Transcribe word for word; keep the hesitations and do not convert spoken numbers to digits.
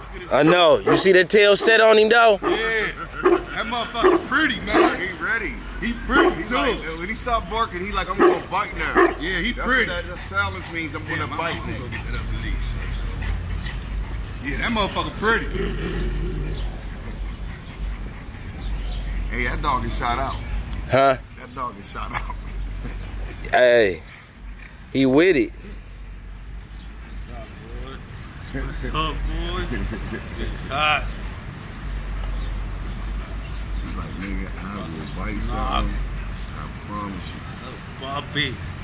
I know. You see that tail set on him though? Yeah. That motherfucker pretty, man. He ready. He pretty He too. like, when he stop barking, he like, I'm gonna bite now. Yeah, he That's pretty. what that, that silence means. I'm gonna Damn, bite I'm now. gonna get that up the leash. Yeah, that motherfucker pretty. Hey, that dog is shot out. Huh? That dog is shot out. Hey, he with it. What's up, boy? God. He's like, nigga, I will bite Knox. something. I promise you. Bobby.